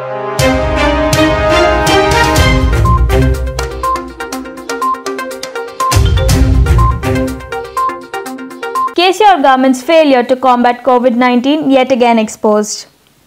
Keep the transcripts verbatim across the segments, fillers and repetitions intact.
K C R government's failure to combat COVID nineteen yet again exposed.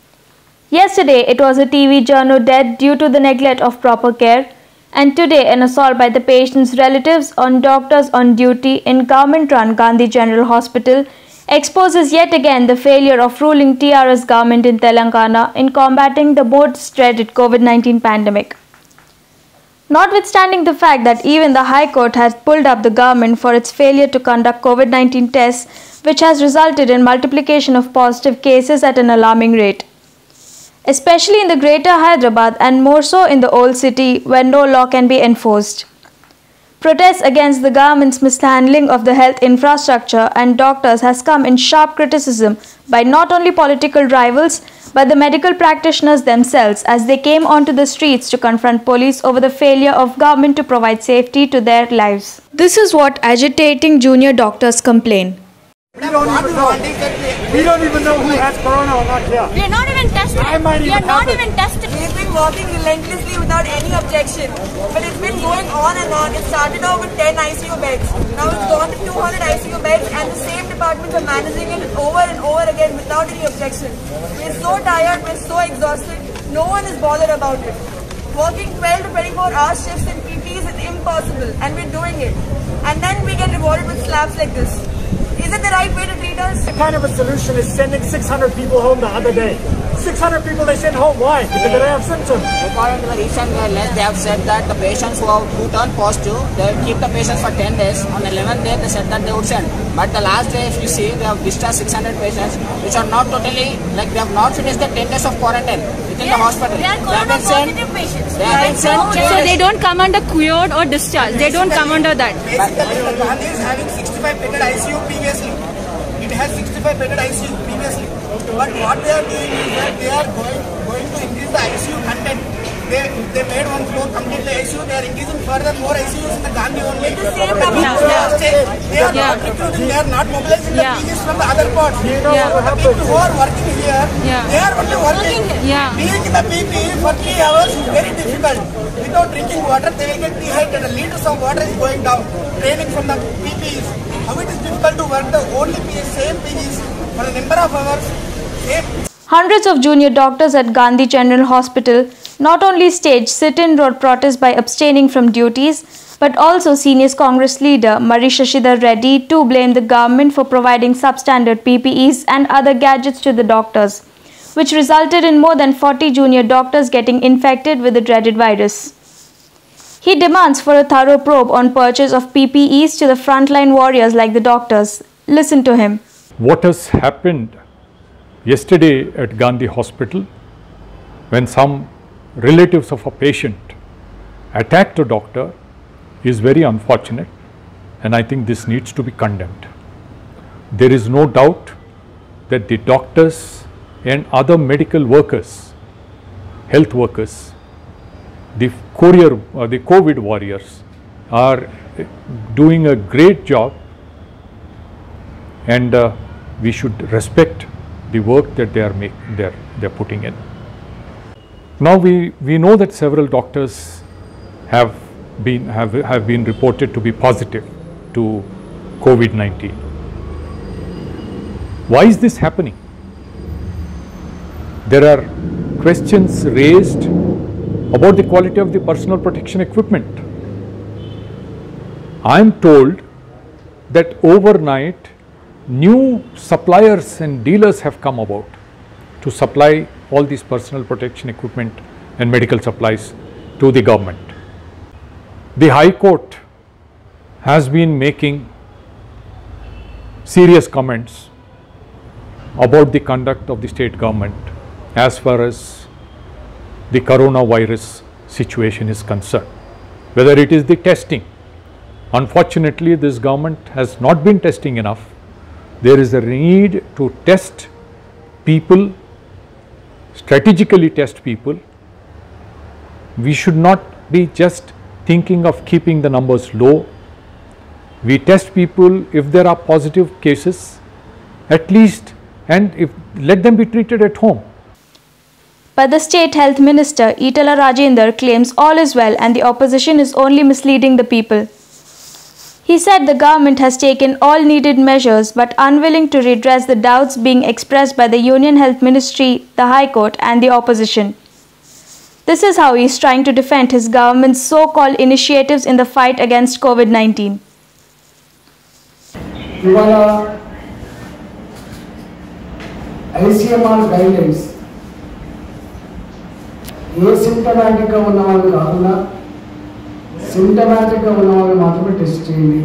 Yesterday, it was a T V journo death due to the neglect of proper care, and today an assault by the patient's relatives on doctors on duty in government-run Gandhi General Hospital exposes yet again the failure of ruling T R S government in Telangana in combating the most dreaded COVID nineteen pandemic. Notwithstanding the fact that even the High Court has pulled up the government for its failure to conduct COVID nineteen tests, which has resulted in multiplication of positive cases at an alarming rate, especially in the Greater Hyderabad and more so in the old city where no law can be enforced. Protests against the government's mishandling of the health infrastructure and doctors has come in sharp criticism by not only political rivals but the medical practitioners themselves as they came onto the streets to confront police over the failure of government to provide safety to their lives. This is what agitating junior doctors complain. We don't even know. We don't even know who has corona or not here. We are not even tested. We are not even tested. We've been working relentlessly without any objection. But it's been going on and on. It started off with ten I C U beds. Now it's gone to two hundred I C U beds and the same departments are managing it over and over again without any objection. We're so tired. We're so exhausted. No one is bothered about it. Working twelve to twenty-four hour shifts in P Ps is impossible and we're doing it. And then we get rewarded with slaps like this. Is it the right way to treat us? The kind of a solution is sending six hundred people home the other day. six hundred people they send home. Why? Because they don't have symptoms. According to the recent guidelines, they have said that the patients who, have, who turn positive, they will keep the patients for ten days. On the eleventh day, they said that they would send. But the last day, if you see, they have discharged six hundred patients, which are not totally, like they have not finished the ten days of quarantine within yes, the hospital. They are corona positive patients. They have been sent. So they don't come under cured or discharged. They don't come under that. Basically, the Gandhi is having sixty-five bedded I C U previously. It has sixty-five bedded I C U previously. But what they are doing is that they are going, going to increase the I C U content. They, they made one floor completely I C U. They are increasing further more I C Us in the Gandhi only. The same But yeah, they, yeah. are saying, they are Yeah. not recruiting. They are not mobilizing Yeah. the P Gs from the other parts. You know Yeah. what The happens? people who are working here, Yeah. they are only working. Yeah. Being in the P P for three hours is very difficult. Without drinking water, they will get dehydrated. Liters of water is going down. Training from the P Ps. How it is difficult to work the only P Ps, same P Gs for a number of hours. Same. Hundreds of junior doctors at Gandhi General Hospital not only staged sit-in road protests by abstaining from duties, but also senior Congress leader Mari Shashidhar Reddy to blame the government for providing substandard P P Es and other gadgets to the doctors, which resulted in more than forty junior doctors getting infected with the dreaded virus. He demands for a thorough probe on purchase of P P Es to the frontline warriors like the doctors. Listen to him. What has happened yesterday at Gandhi Hospital when some relatives of a patient attacked a doctor is very unfortunate, and I think this needs to be condemned. There is no doubt that the doctors and other medical workers, health workers, the courier, uh, the COVID warriors are doing a great job, and uh, we should respect the work that they are make, they're, they're putting in. Now we, we know that several doctors have been, have, have been reported to be positive to COVID nineteen. Why is this happening? There are questions raised about the quality of the personal protection equipment. I am told that overnight new suppliers and dealers have come about to supply all these personal protection equipment and medical supplies to the government. The High Court has been making serious comments about the conduct of the state government as far as the coronavirus situation is concerned, whether it is the testing. Unfortunately, this government has not been testing enough. There is a need to test people, strategically test people. We should not be just thinking of keeping the numbers low. We test people if there are positive cases, at least, and if let them be treated at home. But the State Health Minister, Etala Rajender, claims all is well and the opposition is only misleading the people. He said the government has taken all needed measures but unwilling to redress the doubts being expressed by the Union Health Ministry, the High Court and the opposition. This is how he is trying to defend his government's so-called initiatives in the fight against COVID nineteen. ఇవాళ ICMR guidelines ఏసిమ్టమాటిక్గా ఉన్న వాళ్ళు కాకుండా సిమ్టమాటిక్గా ఉన్న వాళ్ళు మాత్రమే test చేయండి.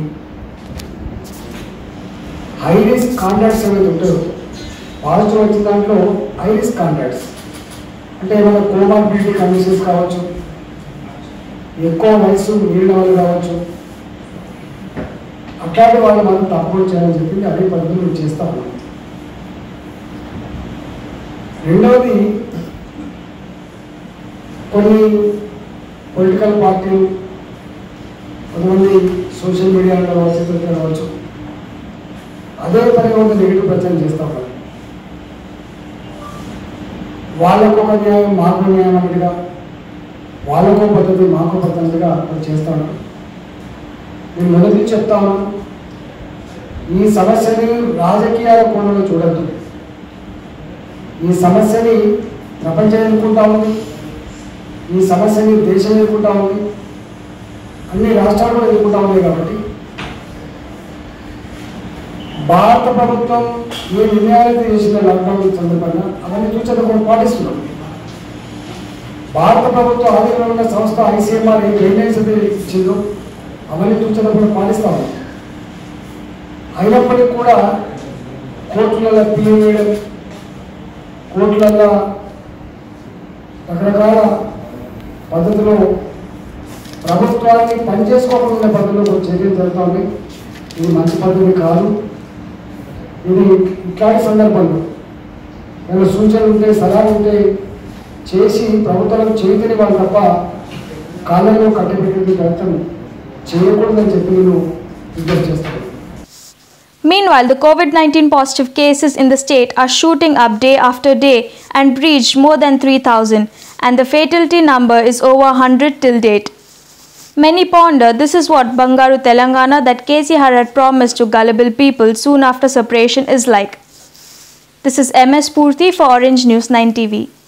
High risk contacts ఏమైతే ఉంటాయో పాజిటివ్ వచ్చిన దాంట్లో హై రిస్క్ కాంటాక్ట్స్ అంటే ఏమైనా కోమార్బిడిటీ కండిషన్స్ కావచ్చు, ఎక్కువ వయసు మిగిలిన వాళ్ళు కావచ్చు, అట్లాంటి వాళ్ళు మనం తప్పకుండా చేయాలని చెప్పింది అదే పద్ధతులు చేస్తా ఉన్నాం. రెండవది, కొన్ని పొలిటికల్ పార్టీలు, కొంతమంది సోషల్ మీడియాలో కావచ్చు, ఇతరులు కావచ్చు, అదే పనిగా ఒక నెగిటివ్ ప్రచారం చేస్తూ ఉన్నారు. వాళ్ళకు ఒక న్యాయం మాకు న్యాయం అన్నట్టుగా, వాళ్ళకో పద్ధతి మాకు పద్ధతిగా చేస్తూ ఉన్నారు. నేను మొదటి చెప్తా ఉన్నాను, ఈ సమస్యని రాజకీయాల కోణంలో చూడద్దు. ఈ సమస్యని ప్రపంచం ఎదుర్కొంటా ఉంది, ఈ సమస్యని దేశం ఎదుర్కొంటా ఉంది, అన్ని రాష్ట్రాలు కూడా ఎదుర్కొంటా ఉన్నాయి. కాబట్టి భారత ప్రభుత్వం ఏ నిర్ణయాలు చేసిన లాక్డౌన్ సందర్భంగా అవన్నీ సూచనలు కూడా పాటిస్తున్నాం. భారత ప్రభుత్వ ఆధీనంలో ఉన్న సంస్థ ఐసీఎంఆర్ ఏ గైడ్లైన్స్ అయితే ఇచ్చిందో అవన్నీ సూచనలు కూడా పాటిస్తా ఉన్నాం. అయినప్పటికీ కూడా కోర్టులలో పిల్లలు వేయడం, కోర్టులలో రకరకాల పద్ధతిలో ప్రభుత్వాన్ని పనిచేసుకోకుండా పద్ధతిలో చర్యలు జరుగుతూ ఉన్నాయి. ఇది మంచి పద్ధతి కాదు. ఇది ఇట్లాంటి సందర్భంలో ఏమైనా సూచనలు ఉంటే, సలహాలు ఉంటే చేసి ప్రభుత్వాలకు చేయని వాళ్ళు తప్ప కాలంలో కట్టబెట్టే ప్రయత్నం చేయకూడదని చెప్పి నేను విజ్ఞప్తి చేస్తాను. Meanwhile, the COVID nineteen positive cases in the state are shooting up day after day and breached more than three thousand, and the fatality number is over one hundred till date. Many ponder this is what Bangaru Telangana that K C R had promised to gullible people soon after separation is like. This is M S Purthy for Orange News nine T V.